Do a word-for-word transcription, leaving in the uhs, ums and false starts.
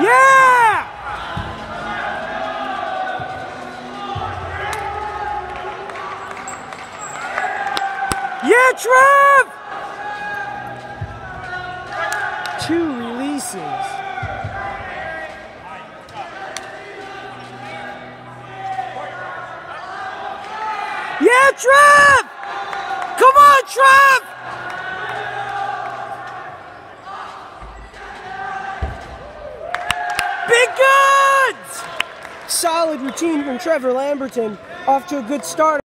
Yeah! Yeah, Trev! Two releases. Yeah, Trev! Come on, Trev! Big guns! Solid routine from Trevor Lamberton. Off to a good start.